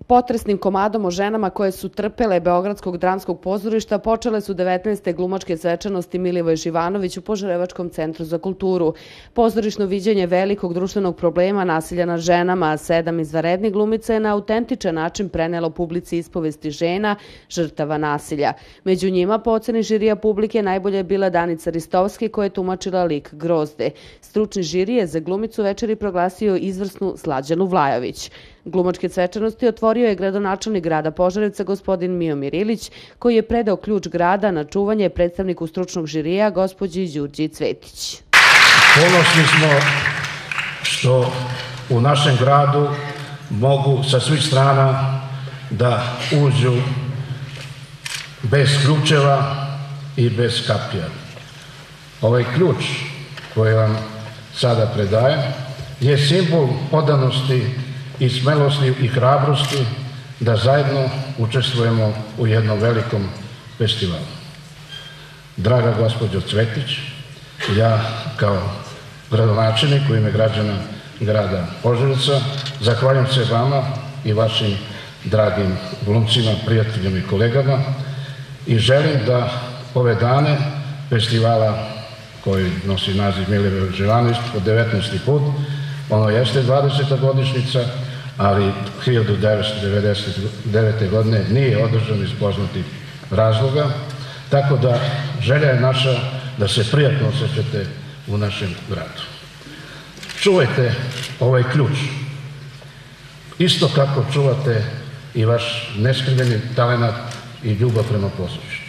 Potresnim komadom o ženama koje su trpele Beogradskog dramskog pozorišta počele su 19. glumačke svečanosti Milivoj Živanović u Požarevačkom centru za kulturu. Pozorišno viđenje velikog društvenog problema nasilja nad ženama, 7 izvanrednih glumica je na autentičan način prenelo publici ispovesti žena, žrtava nasilja. Među njima, po oceni žirija publike, najbolje je bila Danica Ristovski koja je tumačila lik Grozde. Stručni žiri je za glumicu večeri proglasio izvrsnu Slađanu Vlajović. Glumačke svečanosti otvorio je gradonačelnik grada Požarevca gospodin Miomir Ilić, koji je predao ključ grada na čuvanje predstavniku stručnog žirija gospođi Đurđi Cvetić. Ponosni smo što u našem gradu mogu sa svih strana da uđu bez ključeva i bez kapija. Ovaj ključ koji vam sada predajem je simbol odanosti i smelosti i hrabrosti da zajedno učestvujemo u jednom velikom festivalu. Draga gospođo Cvetić, ja kao gradonačelnik u ime građana grada Požarevca zahvaljujem se vama i vašim dragim glumcima, prijateljima i kolegama i želim da ove dane festivala koji nosi naziv Milivoj Živanović po 19. put, ono jeste 20. godišnjica, ali 1999. godine nije održan iz poznatih razloga, tako da želja je naša da se prijatno osjećate u našem gradu. Čuvajte ovaj ključ, isto kako čuvate i vaš neskriveni talenat i ljubav prema pozorištu.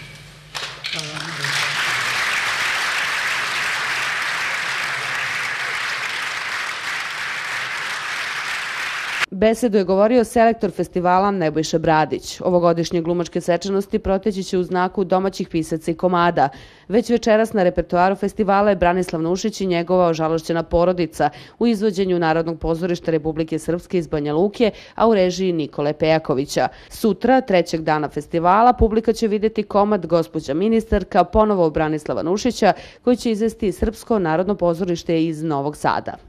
Besedu je govorio selektor festivala Nebojša Bradić. Ovogodišnje glumačke svečanosti proteći će u znaku domaćih pisaca i komada. Već večeras na repertoaru festivala je Branislav Nušić i njegova ožalošćena porodica u izvođenju Narodnog pozorišta Republike Srpske iz Banja Luke, a u režiji Nikole Pejakovića. Sutra, 3. dana festivala, publika će vidjeti komad Gospođa ministarka, ponovo Branislava Nušića, koji će izvesti Srpsko narodno pozorište iz Novog Sada.